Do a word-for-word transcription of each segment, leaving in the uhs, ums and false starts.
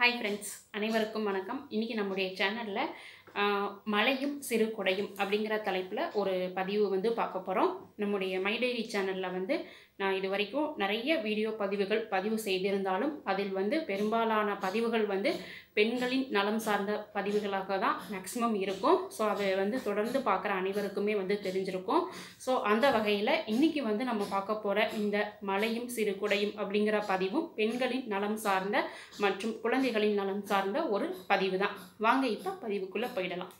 Hi friends, அனைவருக்கும் வணக்கம். இன்றைக்கி நம்முடைய சேனலில் மலையும் சிறு குடையும் அப்படிங்கிற தலைப்பில் ஒரு பதிவு வந்து பார்க்க போகிறோம். நம்முடைய மை டைரி சேனலில் வந்து நான் இது வரைக்கும் நிறைய வீடியோ பதிவுகள் பதிவு செய்திருந்தாலும் அதில் வந்து பெரும்பாலான பதிவுகள் வந்து பெண்களின் நலம் சார்ந்த பதிவுகளாக தான் மேக்ஸிமம் இருக்கும். ஸோ அதை வந்து தொடர்ந்து பார்க்குற அனைவருக்குமே வந்து தெரிஞ்சிருக்கும். ஸோ அந்த வகையில் இன்றைக்கி வந்து நம்ம பார்க்க போகிற இந்த மலையும் சிறு குடையும் அப்படிங்கிற பதிவும் பெண்களின் நலம் சார்ந்த மற்றும் குழந்தைகளின் நலம் சார்ந்த ஒரு பதிவு தான். வாங்க இப்போ பதிவுக்குள்ளே போயிடலாம்.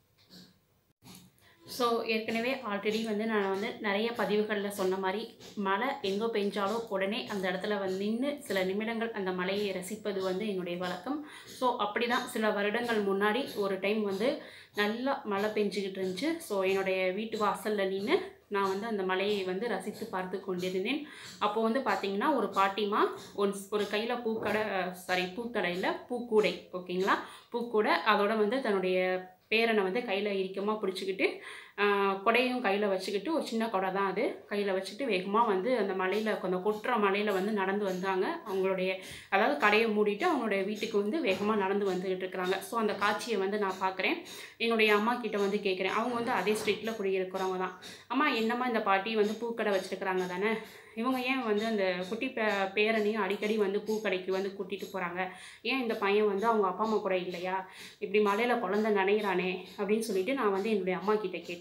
ஸோ ஏற்கனவே ஆல்ரெடி வந்து நான் வந்து நிறைய பதிவுகளில் சொன்ன மாதிரி மழை எங்கே பெஞ்சாலும் உடனே அந்த இடத்துல வந்து நின்று சில நிமிடங்கள் அந்த மலையை ரசிப்பது வந்து என்னுடைய வழக்கம். ஸோ அப்படி தான் சில வருடங்கள் முன்னாடி ஒரு டைம் வந்து நல்லா மழை பெஞ்சிக்கிட்டு இருந்துச்சு. ஸோ என்னுடைய வீட்டு வாசலில் நின்று நான் வந்து அந்த மலையை வந்து ரசித்து பார்த்து கொண்டிருந்தேன். அப்போது வந்து பார்த்திங்கன்னா ஒரு பாட்டிமா ஒன்ஸ் ஒரு கையில் பூக்கடை சாரி பூக்கடையில் பூக்கூடை ஓகேங்களா பூக்கூடை அதோட வந்து தன்னுடைய பேரனை வந்து கையில் இறுக்கமாக பிடிச்சிக்கிட்டு கொடையும் கையில் வச்சுக்கிட்டு ஒரு சின்ன கொடை தான் அது கையில் வச்சுட்டு வேகமாக வந்து அந்த மலையில் கொஞ்சம் கொட்டுற மலையில் வந்து நடந்து வந்தாங்க. அவங்களுடைய அதாவது கடையை மூடிட்டு அவங்களுடைய வீட்டுக்கு வந்து வேகமாக நடந்து வந்துக்கிட்டு இருக்கிறாங்க. ஸோ அந்த காட்சியை வந்து நான் பார்க்குறேன். என்னுடைய அம்மா கிட்ட வந்து கேட்குறேன். அவங்க வந்து அதே ஸ்ட்ரீட்டில் குடியிருக்கிறவங்க தான். அம்மா என்னம்மா இந்த பாட்டி வந்து பூக்கடை வச்சுருக்கிறாங்க தானே, இவங்க ஏன் வந்து அந்த குட்டி பே பேரனையும் அடிக்கடி வந்து பூக்கடைக்கு வந்து கூட்டிகிட்டு போகிறாங்க, ஏன் இந்த பையன் வந்து அவங்க அப்பா அம்மா கூட இல்லையா, இப்படி மலையில் குழந்தை நனைகிறானே அப்படின்னு சொல்லிட்டு நான் வந்து என்னுடைய அம்மா கிட்ட கேட்டேன்.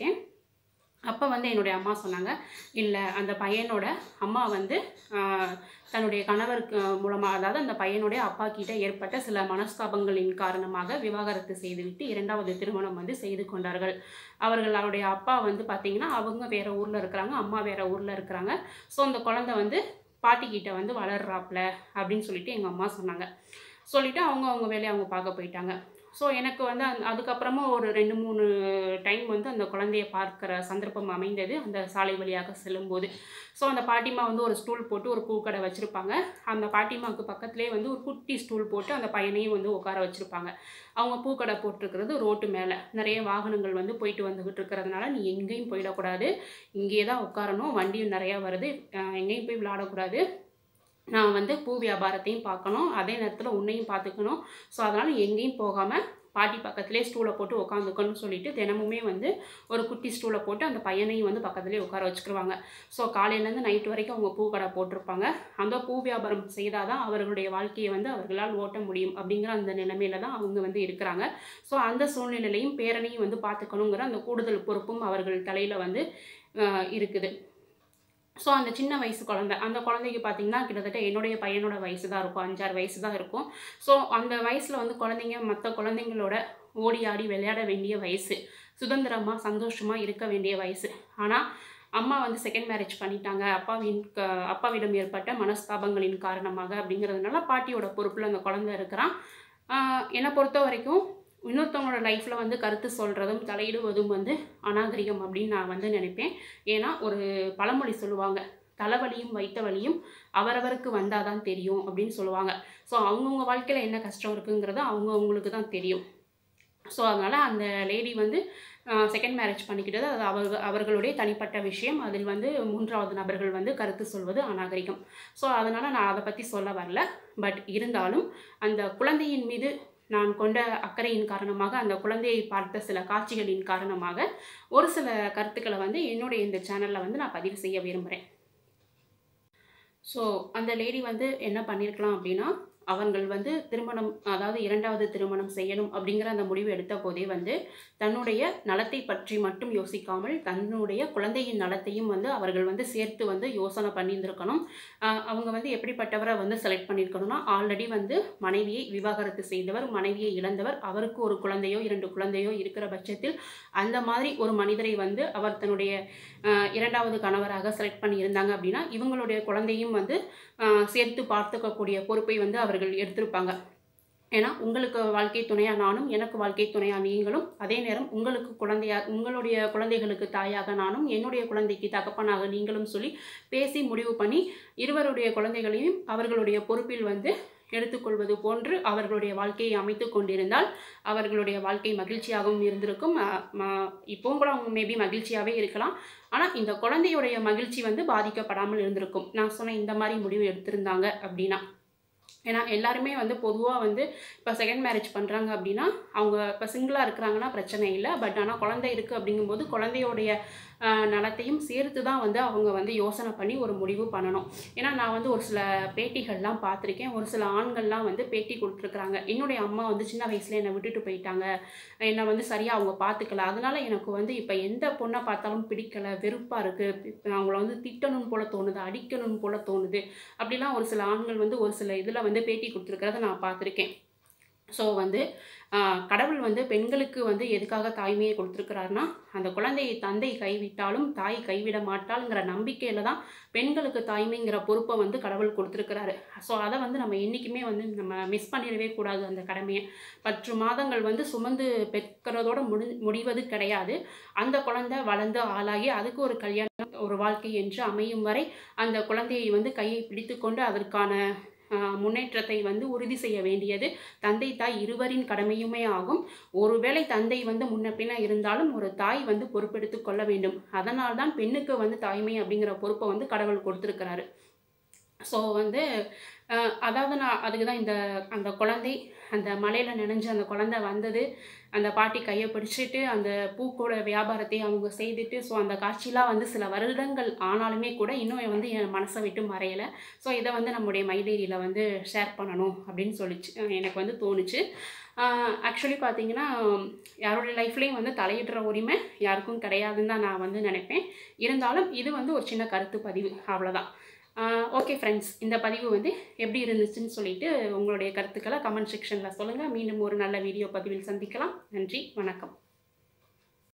அப்போ வந்து என்னுடைய அம்மா சொன்னாங்க, இல்லை அந்த பையனோட அம்மா வந்து தன்னுடைய கணவருக்கு மூலமாக அதாவது அந்த பையனுடைய அப்பா கிட்ட ஏற்பட்ட சில மனஸ்தாபங்களின் காரணமாக விவாகரத்து செய்துவிட்டு இரண்டாவது திருமணம் வந்து செய்து கொண்டார்கள். அவர்களுடைய அப்பா வந்து பார்த்திங்கன்னா அவங்க வேறு ஊரில் இருக்கிறாங்க, அம்மா வேறு ஊரில் இருக்கிறாங்க. ஸோ அந்த குழந்தை வந்து பாட்டிக்கிட்ட வந்து வளர்றாப்புல அப்படின்னு சொல்லிட்டு எங்கள் அம்மா சொன்னாங்க. சொல்லிவிட்டு அவங்க அவங்க வேலையை அவங்க பார்க்க போயிட்டாங்க. ஸோ எனக்கு வந்து அந் அதுக்கப்புறமா ஒரு ரெண்டு மூணு டைம் வந்து அந்த குழந்தைய பார்க்குற சந்தர்ப்பம் அமைந்தது அந்த சாலை வழியாக செல்லும்போது. ஸோ அந்த பாட்டிமா வந்து ஒரு ஸ்டூல் போட்டு ஒரு பூக்கடை வச்சுருப்பாங்க. அந்த பாட்டிமாவுக்கு பக்கத்துலேயே வந்து ஒரு குட்டி ஸ்டூல் போட்டு அந்த பையனையும் வந்து உட்கார வச்சுருப்பாங்க. அவங்க பூக்கடை போட்டிருக்கிறது ரோட்டு மேலே நிறைய வாகனங்கள் வந்து போயிட்டு வந்துக்கிட்டு இருக்கிறதுனால நீ எங்கேயும் போயிடக்கூடாது, இங்கே தான் உட்காரணும், வண்டியும் நிறையா வருது, எங்கேயும் போய் விளையாடக்கூடாது, நான் வந்து பூ வியாபாரத்தையும் பார்க்கணும், அதே நேரத்தில் உன்னையும் பார்த்துக்கணும், ஸோ அதனால் எங்கேயும் போகாமல் பாட்டி பக்கத்துலேயே ஸ்டூலை போட்டு உட்காந்துக்கணும்னு சொல்லிட்டு தினமுமே வந்து ஒரு குட்டி ஸ்டூலை போட்டு அந்த பையனையும் வந்து பக்கத்துலேயே உட்கார வச்சுக்கிடுவாங்க. ஸோ காலையிலேருந்து நைட்டு வரைக்கும் அவங்க பூ கடை போட்டிருப்பாங்க. அந்த பூ வியாபாரம் செய்தால் தான் அவர்களுடைய வாழ்க்கையை வந்து அவர்களால் ஓட்ட முடியும் அப்படிங்கிற அந்த நிலைமையில தான் அவங்க வந்து இருக்கிறாங்க. ஸோ அந்த சூழ்நிலையிலையும் பேரனையும் வந்து பார்த்துக்கணுங்கிற அந்த கூடுதல் பொறுப்பும் அவர்கள் தலையில் வந்து இருக்குது. ஸோ அந்த சின்ன வயசு குழந்தை அந்த குழந்தைக்கு பார்த்திங்கன்னா கிட்டத்தட்ட என்னுடைய பையனோட வயசு தான் இருக்கும், அஞ்சாறு வயசு தான் இருக்கும். ஸோ அந்த வயசில் வந்து குழந்தைங்க மற்ற குழந்தைங்களோட ஓடி ஆடி விளையாட வேண்டிய வயசு, சுதந்திரமாக சந்தோஷமாக இருக்க வேண்டிய வயசு. ஆனால் அம்மா வந்து செகண்ட் மேரேஜ் பண்ணிட்டாங்க, அப்பாவின் க அப்பாவிடம் ஏற்பட்ட மனஸ்தாபங்களின் காரணமாக அப்படிங்கிறதுனால பாட்டியோட பொறுப்பில் அந்த குழந்தை இருக்கிறான். என்னை பொறுத்த வரைக்கும் இன்னொருத்தவங்களோட லைஃப்பில் வந்து கருத்து சொல்கிறதும் தலையிடுவதும் வந்து அநாகரிகம் அப்படின்னு நான் வந்து நினைப்பேன். ஏன்னா ஒரு பழமொழி சொல்லுவாங்க, தலைவலியும் வைத்த வலியும் அவரவருக்கு வந்தால் தான் தெரியும் அப்படின்னு சொல்லுவாங்க. ஸோ அவங்கவுங்க வாழ்க்கையில் என்ன கஷ்டம் இருக்குங்கிறது அவங்கவுங்களுக்கு தான் தெரியும். ஸோ அதனால் அந்த லேடி வந்து செகண்ட் மேரேஜ் பண்ணிக்கிட்டது அது அவர்கள் அவர்களுடைய தனிப்பட்ட விஷயம். அதில் வந்து மூன்றாவது நபர்கள் வந்து கருத்து சொல்வது அநாகரிகம். ஸோ அதனால் நான் அதை பற்றி சொல்ல வரல. பட் இருந்தாலும் அந்த குழந்தையின் மீது நான் கொண்ட அக்கறையின் காரணமாக அந்த குழந்தையை பார்த்த சில காட்சிகளின் காரணமாக ஒரு சில கருத்துக்களை வந்து என்னுடைய இந்த சேனலில் வந்து நான் பதிவு செய்ய விரும்புகிறேன். ஸோ அந்த லேடி வந்து என்ன பண்ணியிருக்கலாம் அப்படின்னா, அவர்கள் வந்து திருமணம் அதாவது இரண்டாவது திருமணம் செய்யணும் அப்படிங்கிற அந்த முடிவு எடுத்த போதே வந்து தன்னுடைய நலத்தை பற்றி மட்டும் யோசிக்காமல் தன்னுடைய குழந்தையின் நலத்தையும் வந்து அவர்கள் வந்து சேர்த்து வந்து யோசனை பண்ணியிருந்திருக்கணும். அவங்க வந்து எப்படிப்பட்டவரை வந்து செலக்ட் பண்ணியிருக்கணும்னா, ஆல்ரெடி வந்து மனைவியை விவாகரத்து செய்தவர், மனைவியை இழந்தவர், அவருக்கு ஒரு குழந்தையோ இரண்டு குழந்தையோ இருக்கிற பட்சத்தில் அந்த மாதிரி ஒரு மனிதரை வந்து அவர் தன்னுடைய இரண்டாவது கணவராக செலக்ட் பண்ணியிருந்தாங்க அப்படின்னா இவங்களுடைய குழந்தையும் வந்து சேர்த்து பார்த்துக்கக்கூடிய பொறுப்பை வந்து அவர்கள் எடுத்திருப்பாங்க. ஏன்னா உங்களுக்கு வாழ்க்கை துணையாக நானும், எனக்கு வாழ்க்கை துணையாக நீங்களும், அதே நேரம் உங்களுக்கு குழந்தையாக உங்களுடைய குழந்தைகளுக்கு தாயாக நானும், என்னுடைய குழந்தைக்கு தகப்பனாக நீங்களும் சொல்லி பேசி முடிவு பண்ணி இருவருடைய குழந்தைகளையும் அவர்களுடைய பொறுப்பில் வந்து எடுத்துக்கொள்வது போன்று அவர்களுடைய வாழ்க்கையை அமைத்து கொண்டிருந்தால் அவர்களுடைய வாழ்க்கை மகிழ்ச்சியாகவும் இருந்திருக்கும். இப்போவும் கூட அவங்க மேபி மகிழ்ச்சியாகவே இருக்கலாம். ஆனால் இந்த குழந்தையுடைய மகிழ்ச்சி வந்து பாதிக்கப்படாமல் இருந்திருக்கும் நான் சொன்ன இந்த மாதிரி முடிவு எடுத்திருந்தாங்க அப்படின்னா. ஏன்னா எல்லாருமே வந்து பொதுவாக வந்து இப்போ செகண்ட் மேரேஜ் பண்ணுறாங்க அப்படின்னா அவங்க இப்போ சிங்கிளாக இருக்கிறாங்கன்னா பிரச்சனை இல்லை. பட் ஆனால் குழந்தை இருக்குது அப்படிங்கும்போது குழந்தையோடைய நலத்தையும் சேர்த்து தான் வந்து அவங்க வந்து யோசனை பண்ணி ஒரு முடிவு பண்ணணும். ஏன்னா நான் வந்து ஒரு சில பேட்டிகள்லாம் பார்த்துருக்கேன். ஒரு சில ஆண்கள்லாம் வந்து பேட்டி கொடுத்துருக்குறாங்க. என்னுடைய அம்மா வந்து சின்ன வயசுல என்னை விட்டுட்டு போயிட்டாங்க, என்னை வந்து சரியாக அவங்க பார்த்துக்கல, அதனால எனக்கு வந்து இப்போ எந்த பொண்ணை பார்த்தாலும் பிடிக்கலை, வெறுப்பாக இருக்குது, அவங்கள வந்து திட்டணும் போல தோணுது, அடிக்கணும் போல தோணுது, அப்படிலாம் ஒரு சில ஆண்கள் வந்து ஒரு சில இதில் வந்து பேட்டி கொடுத்துருக்கிறத நான் பார்த்துருக்கேன். ஸோ வந்து கடவுள் வந்து பெண்களுக்கு வந்து எதுக்காக தாய்மையை கொடுத்துருக்கிறாருன்னா, அந்த குழந்தையை தந்தை கைவிட்டாலும் தாய் கைவிட மாட்டாளுங்கிற நம்பிக்கையில் தான் பெண்களுக்கு தாய்மைங்கிற பொறுப்பை வந்து கடவுள் கொடுத்துருக்கிறாரு. ஸோ அதை வந்து நம்ம என்றைக்குமே வந்து நம்ம மிஸ் பண்ணிடவே கூடாது. அந்த கடமையை பத்து மாதங்கள் வந்து சுமந்து பெற்கிறதோட முடி முடிவது கிடையாது. அந்த குழந்தை வளர்ந்து ஆளாகி அதுக்கு ஒரு கல்யாணம், ஒரு வாழ்க்கை என்று அமையும் வரை அந்த குழந்தையை வந்து கையை பிடித்து கொண்டு அதற்கான முன்னேற்றத்தை வந்து உறுதி செய்ய வேண்டியது தந்தை தாய் இருவரின் கடமையுமே ஆகும். ஒருவேளை தந்தை வந்து முன்ன பின்ன இருந்தாலும் ஒரு தாய் வந்து பொறுப்பெடுத்து கொள்ள வேண்டும். அதனால்தான் பெண்ணுக்கு வந்து தாய்மை அப்படிங்கிற பொறுப்பை வந்து கடவுள் கொடுத்துருக்கிறாரு. ஸோ வந்து அதாவது நான் அதுக்கு தான் இந்த அந்த குழந்தை அந்த மலையில் நினைஞ்சு அந்த குழந்தை வந்தது, அந்த பாட்டி கையை பிடிச்சிட்டு அந்த பூக்கோட வியாபாரத்தை அவங்க செய்துட்டு, ஸோ அந்த காட்சியெலாம் வந்து சில வருடங்கள் ஆனாலுமே கூட இன்னும் வந்து என் மனசை விட்டு மறையலை. ஸோ இதை வந்து நம்முடைய மைடேரியில் வந்து ஷேர் பண்ணணும் அப்படின்னு சொல்லிச்சு எனக்கு வந்து தோணுச்சு. ஆக்சுவலி பார்த்தீங்கன்னா யாரோடைய லைஃப்லேயும் வந்து தலையிடுற உரிமை யாருக்கும் கிடையாதுன்னு தான் நான் வந்து நினைப்பேன். இருந்தாலும் இது வந்து ஒரு சின்ன கருத்து பதிவு, அவ்வளோதான். ஓகே ஃப்ரெண்ட்ஸ், இந்த பதிவு வந்து எப்படி இருந்துச்சுன்னு சொல்லிட்டு உங்களுடைய கருத்துக்களை கமெண்ட் செக்ஷனில் சொல்லுங்கள். மீண்டும் ஒரு நல்ல வீடியோ பதிவில் சந்திக்கலாம். நன்றி, வணக்கம்.